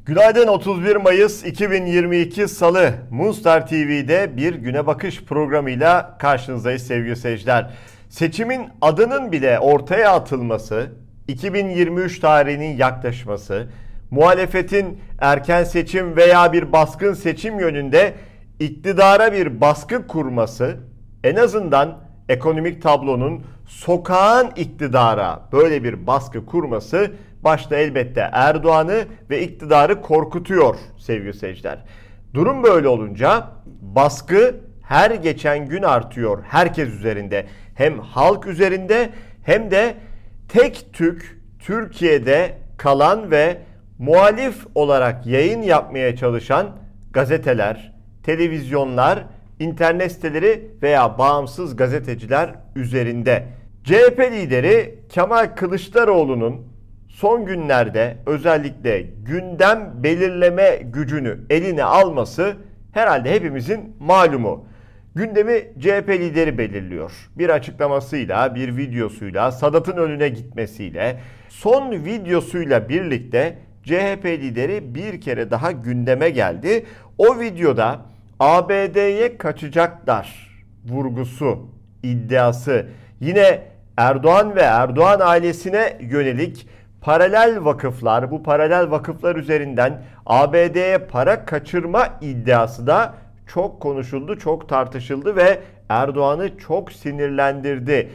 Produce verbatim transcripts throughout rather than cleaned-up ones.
Günaydın. otuz bir Mayıs iki bin yirmi iki Salı Moonstar T V'de bir güne bakış programıyla karşınızdayız sevgili seyirciler. Seçimin adının bile ortaya atılması, iki bin yirmi üç tarihinin yaklaşması, muhalefetin erken seçim veya bir baskın seçim yönünde iktidara bir baskı kurması, en azından ekonomik tablonun sokağın iktidara böyle bir baskı kurması başta elbette Erdoğan'ı ve iktidarı korkutuyor sevgili seyirciler. Durum böyle olunca baskı her geçen gün artıyor herkes üzerinde. Hem halk üzerinde hem de tek tük Türkiye'de kalan ve muhalif olarak yayın yapmaya çalışan gazeteler, televizyonlar, internet siteleri veya bağımsız gazeteciler üzerinde. C H P lideri Kemal Kılıçdaroğlu'nun son günlerde özellikle gündem belirleme gücünü eline alması herhalde hepimizin malumu. Gündemi C H P lideri belirliyor. Bir açıklamasıyla, bir videosuyla, Sadat'ın önüne gitmesiyle, son videosuyla birlikte C H P lideri bir kere daha gündeme geldi. O videoda A B D'ye kaçacaklar vurgusu, iddiası, yine Erdoğan ve Erdoğan ailesine yönelik paralel vakıflar, bu paralel vakıflar üzerinden A B D'ye para kaçırma iddiası da çok konuşuldu, çok tartışıldı ve Erdoğan'ı çok sinirlendirdi.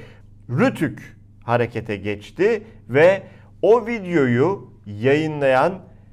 Rütük harekete geçti ve o videoyu yayınlayan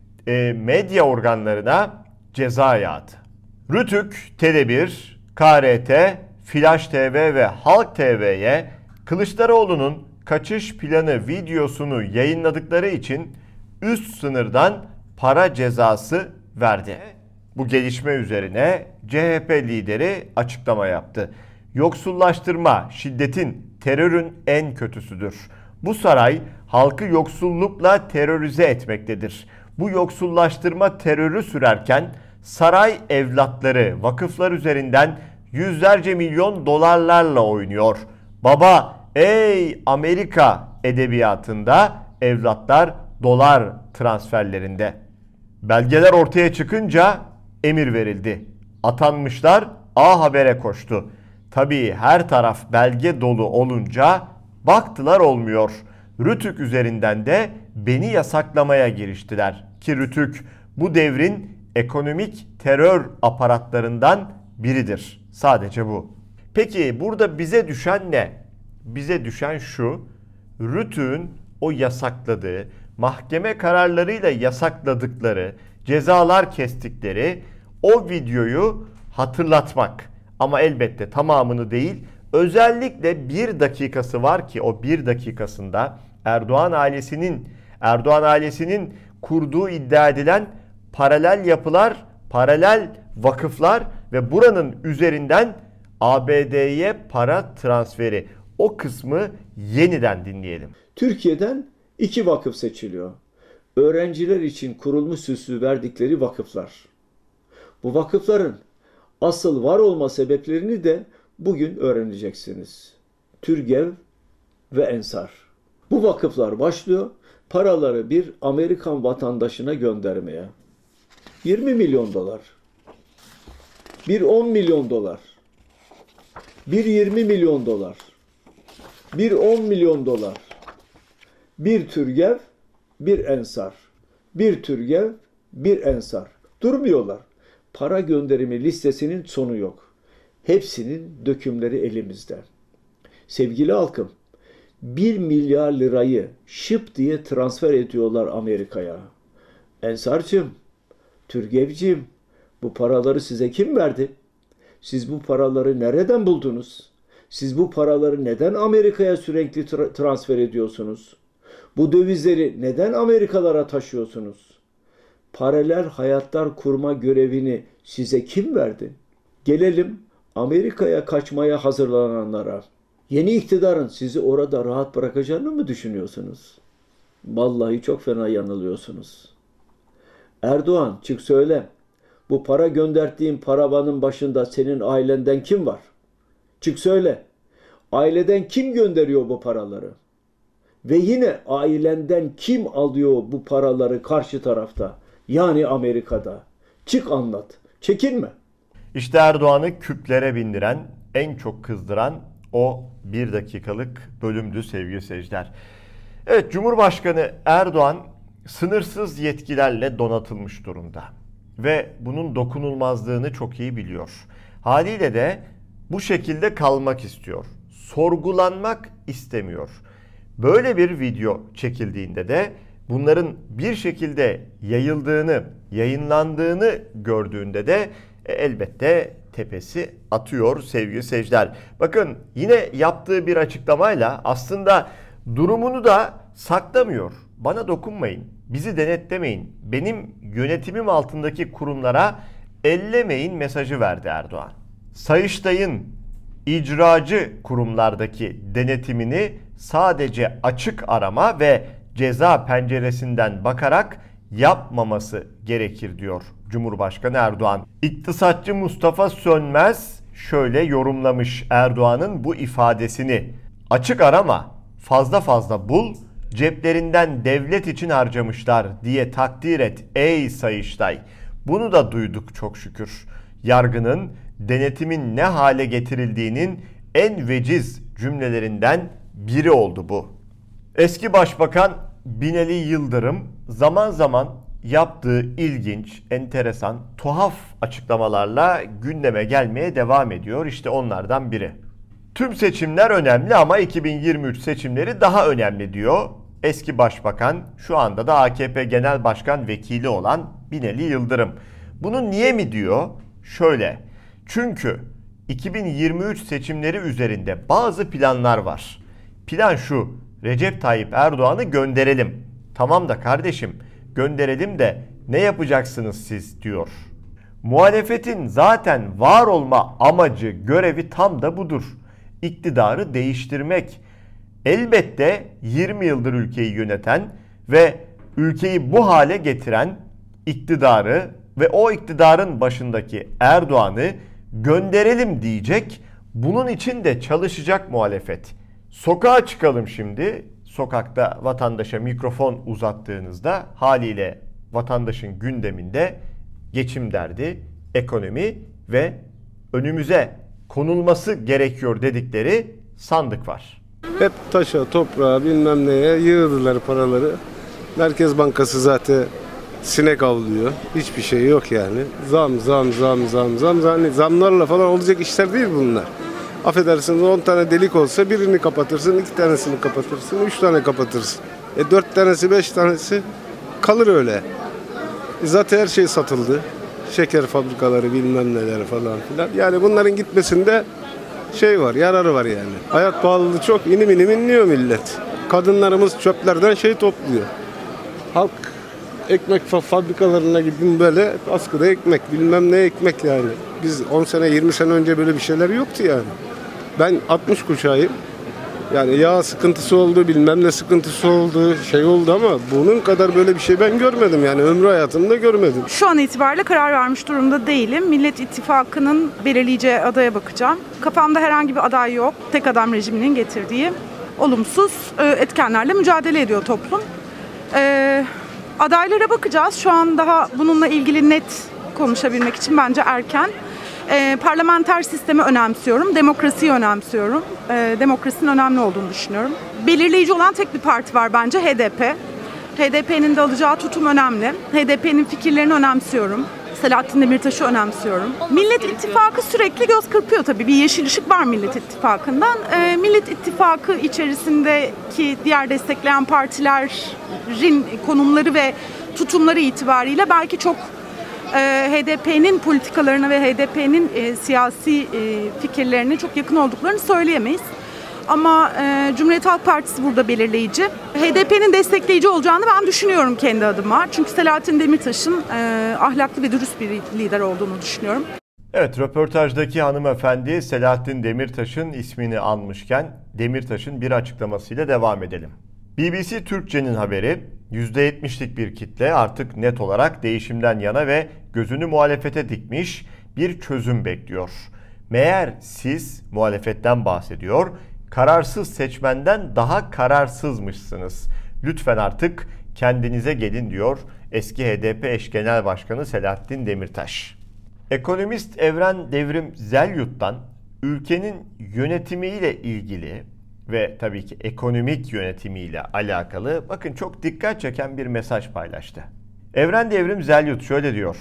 e, medya organlarına ceza yağdı. Rütük, T bir, K R T, Flash T V ve Halk T V'ye Kılıçdaroğlu'nun kaçış planı videosunu yayınladıkları için üst sınırdan para cezası verdi. Bu gelişme üzerine C H P lideri açıklama yaptı. Yoksullaştırma, şiddetin, terörün en kötüsüdür. Bu saray halkı yoksullukla terörize etmektedir. Bu yoksullaştırma terörü sürerken saray evlatları vakıflar üzerinden yüzlerce milyon dolarlarla oynuyor. Baba, ey Amerika edebiyatında evlatlar dolar transferlerinde. Belgeler ortaya çıkınca emir verildi. Atanmışlar A Haber'e koştu. Tabii her taraf belge dolu olunca baktılar olmuyor. Rütük üzerinden de beni yasaklamaya giriştiler. Ki Rütük bu devrin ekonomik terör aparatlarından biridir. Sadece bu. Peki burada bize düşen ne? Bize düşen şu: Rütük'ün o yasakladığı, mahkeme kararlarıyla yasakladıkları, cezalar kestikleri o videoyu hatırlatmak. Ama elbette tamamını değil, özellikle bir dakikası var ki o bir dakikasında Erdoğan ailesinin Erdoğan ailesinin kurduğu iddia edilen paralel yapılar, paralel vakıflar ve buranın üzerinden A B D'ye para transferi. O kısmı yeniden dinleyelim. Türkiye'den iki vakıf seçiliyor. Öğrenciler için kurulmuş süslü verdikleri vakıflar. Bu vakıfların asıl var olma sebeplerini de bugün öğreneceksiniz. Türgev ve Ensar. Bu vakıflar başlıyor paraları bir Amerikan vatandaşına göndermeye. yirmi milyon dolar. Bir on milyon dolar. Bir yirmi milyon dolar. Bir on milyon dolar. Bir Türgev, bir Ensar. Bir Türgev, bir Ensar. Durmuyorlar. Para gönderimi listesinin sonu yok. Hepsinin dökümleri elimizde. Sevgili halkım, bir milyar lirayı şıp diye transfer ediyorlar Amerika'ya. Ensarcığım, Türgevciğim, bu paraları size kim verdi? Siz bu paraları nereden buldunuz? Siz bu paraları neden Amerika'ya sürekli tra- transfer ediyorsunuz? Bu dövizleri neden Amerikalara taşıyorsunuz? Paralel hayatlar kurma görevini size kim verdi? Gelelim Amerika'ya kaçmaya hazırlananlara. Yeni iktidarın sizi orada rahat bırakacağını mı düşünüyorsunuz? Vallahi çok fena yanılıyorsunuz. Erdoğan, çık söyle. Bu para gönderdiğin paravanın başında senin ailenden kim var? Çık söyle. Aileden kim gönderiyor bu paraları? Ve yine ailenden kim alıyor bu paraları karşı tarafta? Yani Amerika'da. Çık anlat. Çekinme. İşte Erdoğan'ı küplere bindiren, en çok kızdıran o bir dakikalık bölümdü sevgili seyirciler. Evet, Cumhurbaşkanı Erdoğan sınırsız yetkilerle donatılmış durumda. Ve bunun dokunulmazlığını çok iyi biliyor. Haliyle de bu şekilde kalmak istiyor. Sorgulanmak istemiyor. Böyle bir video çekildiğinde de bunların bir şekilde yayıldığını, yayınlandığını gördüğünde de e, elbette tepesi atıyor sevgili seyirciler. Bakın, yine yaptığı bir açıklamayla aslında durumunu da saklamıyor. Bana dokunmayın, bizi denetlemeyin, benim yönetimim altındaki kurumlara ellemeyin mesajı verdi Erdoğan. Sayıştay'ın icracı kurumlardaki denetimini sadece açık arama ve ceza penceresinden bakarak yapmaması gerekir diyor Cumhurbaşkanı Erdoğan. İktisatçı Mustafa Sönmez şöyle yorumlamış Erdoğan'ın bu ifadesini: açık arama, fazla fazla bul, ceplerinden devlet için harcamışlar diye takdir et ey Sayıştay. Bunu da duyduk çok şükür. Yargının, denetimin ne hale getirildiğinin en veciz cümlelerinden biri oldu bu. Eski Başbakan Binali Yıldırım zaman zaman yaptığı ilginç, enteresan, tuhaf açıklamalarla gündeme gelmeye devam ediyor. İşte onlardan biri. Tüm seçimler önemli ama iki bin yirmi üç seçimleri daha önemli diyor eski başbakan, şu anda da A K P Genel Başkan Vekili olan Binali Yıldırım. Bunu niye mi diyor? Şöyle: çünkü iki bin yirmi üç seçimleri üzerinde bazı planlar var. Plan şu: Recep Tayyip Erdoğan'ı gönderelim. Tamam da kardeşim, gönderelim de ne yapacaksınız siz diyor. Muhalefetin zaten var olma amacı, görevi tam da budur. İktidarı değiştirmek. Elbette yirmi yıldır ülkeyi yöneten ve ülkeyi bu hale getiren iktidarı ve o iktidarın başındaki Erdoğan'ı gönderelim diyecek. Bunun için de çalışacak muhalefet. Sokağa çıkalım şimdi. Sokakta vatandaşa mikrofon uzattığınızda haliyle vatandaşın gündeminde geçim derdi, ekonomi ve önümüze konulması gerekiyor dedikleri sandık var. Hep taşa, toprağa, bilmem neye yığdılar paraları. Merkez Bankası zaten sinek avlıyor. Hiçbir şey yok yani. Zam, zam, zam, zam, zam. zam. Zamlarla falan olacak işler değil bunlar. Affedersiniz, on tane delik olsa birini kapatırsın, iki tanesini kapatırsın, üç tane kapatırsın. E dört tanesi, beş tanesi kalır öyle. E zaten her şey satıldı. Şeker fabrikaları, bilmem neler falan filan. Yani bunların gitmesinde şey var, yararı var yani. Hayat pahalılığı çok, inim inim inliyor millet. Kadınlarımız çöplerden şey topluyor. Halk ekmek fabrikalarına gidin, böyle askıda ekmek, bilmem ne ekmek yani. Biz on sene, yirmi sene önce böyle bir şeyler yoktu yani. Ben altmış kuşağıyım. Yani yağ sıkıntısı oldu, bilmem ne sıkıntısı oldu, şey oldu ama bunun kadar böyle bir şey ben görmedim yani, ömrü hayatımda görmedim. Şu an itibariyle karar vermiş durumda değilim. Millet İttifakı'nın belirleyeceği adaya bakacağım. Kafamda herhangi bir aday yok. Tek adam rejiminin getirdiği olumsuz etkenlerle mücadele ediyor toplum. Ee, adaylara bakacağız. Şu an daha bununla ilgili net konuşabilmek için bence erken. E, parlamenter sistemi önemsiyorum, demokrasiyi önemsiyorum. E, demokrasinin önemli olduğunu düşünüyorum. Belirleyici olan tek bir parti var bence, H D P. H D P'nin de alacağı tutum önemli. H D P'nin fikirlerini önemsiyorum. Selahattin Demirtaş'ı önemsiyorum. Millet İttifakı sürekli göz kırpıyor tabii. Bir yeşil ışık var Millet İttifakı'ndan. E, Millet İttifakı içerisindeki diğer destekleyen partilerin konumları ve tutumları itibariyle belki çok H D P'nin politikalarına ve H D P'nin e, siyasi e, fikirlerine çok yakın olduklarını söyleyemeyiz. Ama e, Cumhuriyet Halk Partisi burada belirleyici. H D P'nin destekleyici olacağını ben düşünüyorum kendi adıma. Çünkü Selahattin Demirtaş'ın e, ahlaklı ve dürüst bir lider olduğunu düşünüyorum. Evet, röportajdaki hanımefendi Selahattin Demirtaş'ın ismini anmışken Demirtaş'ın bir açıklamasıyla devam edelim. B B C Türkçe'nin haberi, yüzde yetmişlik bir kitle artık net olarak değişimden yana ve gözünü muhalefete dikmiş, bir çözüm bekliyor. Meğer siz, muhalefetten bahsediyor, kararsız seçmenden daha kararsızmışsınız. Lütfen artık kendinize gelin diyor eski H D P eş genel başkanı Selahattin Demirtaş. Ekonomist Evren Devrim Zelyut'tan ülkenin yönetimiyle ilgili ve tabii ki ekonomik yönetimiyle alakalı bakın çok dikkat çeken bir mesaj paylaştı. Evren Devrim Zelyut şöyle diyor.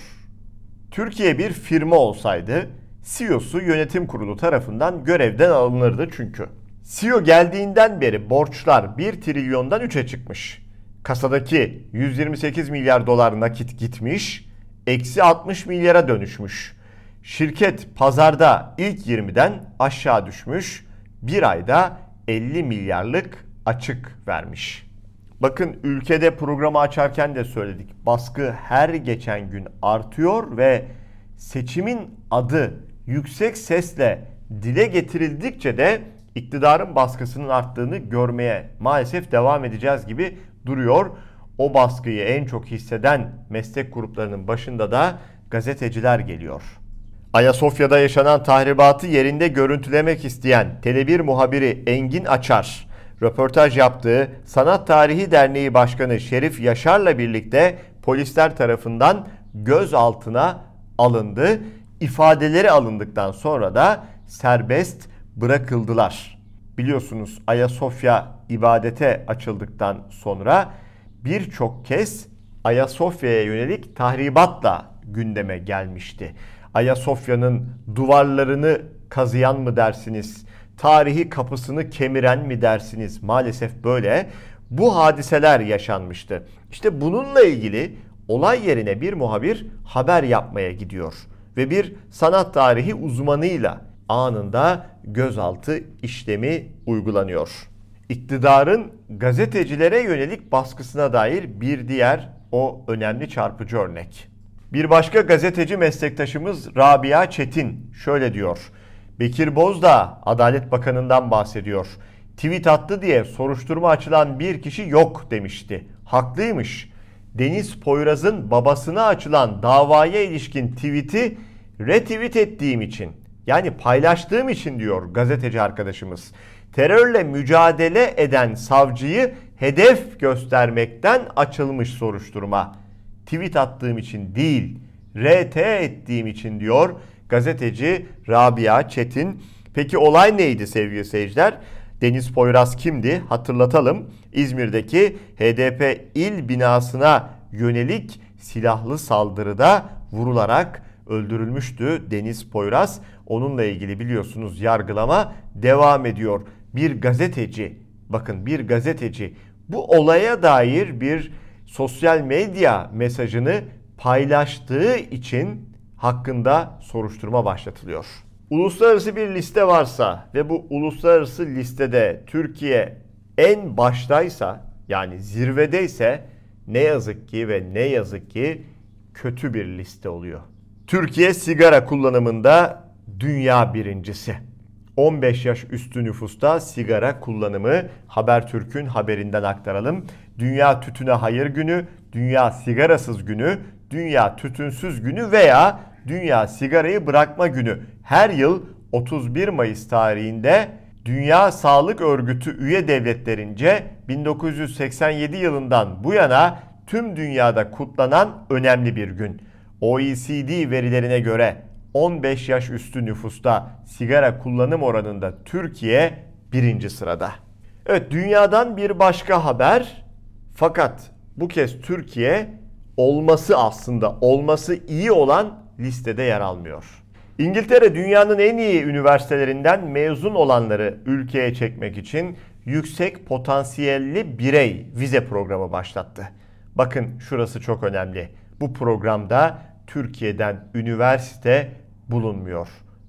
Türkiye bir firma olsaydı C E O'su yönetim kurulu tarafından görevden alınırdı çünkü. C E O geldiğinden beri borçlar bir trilyondan üçe çıkmış. Kasadaki yüz yirmi sekiz milyar dolar nakit gitmiş, eksi altmış milyara dönüşmüş. Şirket pazarda ilk yirmiden aşağı düşmüş, bir ayda elli milyarlık açık vermiş. Bakın ülkede programı açarken de söyledik. Baskı her geçen gün artıyor ve seçimin adı yüksek sesle dile getirildikçe de iktidarın baskısının arttığını görmeye maalesef devam edeceğiz gibi duruyor. O baskıyı en çok hisseden meslek gruplarının başında da gazeteciler geliyor. Ayasofya'da yaşanan tahribatı yerinde görüntülemek isteyen Tele bir muhabiri Engin Açar, röportaj yaptığı Sanat Tarihi Derneği Başkanı Şerif Yaşar'la birlikte polisler tarafından gözaltına alındı. İfadeleri alındıktan sonra da serbest bırakıldılar. Biliyorsunuz Ayasofya ibadete açıldıktan sonra birçok kez Ayasofya'ya yönelik tahribatla gündeme gelmişti. Ayasofya'nın duvarlarını kazıyan mı dersiniz? Tarihi kapısını kemiren mi dersiniz? Maalesef böyle. Bu hadiseler yaşanmıştı. İşte bununla ilgili olay yerine bir muhabir haber yapmaya gidiyor. Ve bir sanat tarihi uzmanıyla anında gözaltı işlemi uygulanıyor. İktidarın gazetecilere yönelik baskısına dair bir diğer o önemli çarpıcı örnek. Bir başka gazeteci meslektaşımız Rabia Çetin şöyle diyor. Bekir Bozdağ Adalet Bakanı'ndan bahsediyor. Tweet attı diye soruşturma açılan bir kişi yok demişti. Haklıymış. Deniz Poyraz'ın babasına açılan davaya ilişkin tweet'i retweet ettiğim için, yani paylaştığım için diyor gazeteci arkadaşımız. Terörle mücadele eden savcıyı hedef göstermekten açılmış soruşturma. Tweet attığım için değil, R T ettiğim için diyor gazeteci Rabia Çetin. Peki olay neydi sevgili seyirciler? Deniz Poyraz kimdi? Hatırlatalım. İzmir'deki H D P il binasına yönelik silahlı saldırıda vurularak öldürülmüştü Deniz Poyraz. Onunla ilgili biliyorsunuz yargılama devam ediyor. Bir gazeteci, bakın bir gazeteci bu olaya dair bir sosyal medya mesajını paylaştığı için hakkında soruşturma başlatılıyor. Uluslararası bir liste varsa ve bu uluslararası listede Türkiye en baştaysa, yani zirvedeyse, ne yazık ki ve ne yazık ki kötü bir liste oluyor. Türkiye sigara kullanımında dünya birincisi. on beş yaş üstü nüfusta sigara kullanımı, Habertürk'ün haberinden aktaralım. Dünya Tütüne Hayır Günü, Dünya Sigarasız Günü, Dünya Tütünsüz Günü veya Dünya Sigarayı Bırakma Günü her yıl otuz bir Mayıs tarihinde Dünya Sağlık Örgütü üye devletlerince bin dokuz yüz seksen yedi yılından bu yana tüm dünyada kutlanan önemli bir gün. O E C D verilerine göre on beş yaş üstü nüfusta sigara kullanım oranında Türkiye birinci sırada. Evet, dünyadan bir başka haber, fakat bu kez Türkiye olması aslında olması iyi olan listede yer almıyor. İngiltere dünyanın en iyi üniversitelerinden mezun olanları ülkeye çekmek için yüksek potansiyelli birey vize programı başlattı. Bakın şurası çok önemli. Bu programda Türkiye'den üniversite bulunmuyor.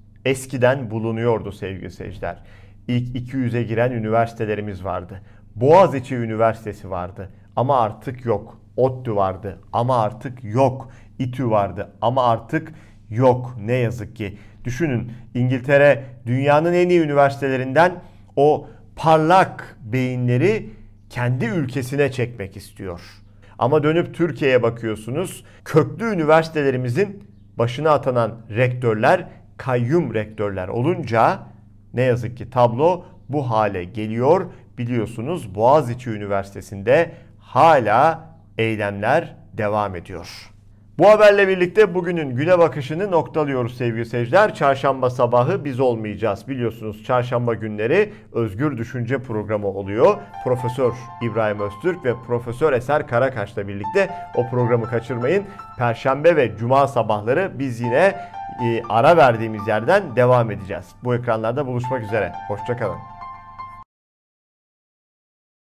Eskiden bulunuyordu sevgili seyirciler. İlk iki yüze giren üniversitelerimiz vardı. Boğaziçi Üniversitesi vardı ama artık yok. ODTÜ vardı ama artık yok. İTÜ vardı ama artık yok ne yazık ki. Düşünün, İngiltere dünyanın en iyi üniversitelerinden o parlak beyinleri kendi ülkesine çekmek istiyor. Ama dönüp Türkiye'ye bakıyorsunuz, köklü üniversitelerimizin başına atanan rektörler kayyum rektörler olunca ne yazık ki tablo bu hale geliyor. Biliyorsunuz Boğaziçi Üniversitesi'nde hala eylemler devam ediyor. Bu haberle birlikte bugünün güne bakışını noktalıyoruz sevgili seyirciler. Çarşamba sabahı biz olmayacağız. Biliyorsunuz çarşamba günleri Özgür Düşünce programı oluyor. Profesör İbrahim Öztürk ve Profesör Eser Karakaş'la birlikte o programı kaçırmayın. Perşembe ve Cuma sabahları biz yine e, ara verdiğimiz yerden devam edeceğiz. Bu ekranlarda buluşmak üzere. Hoşça kalın.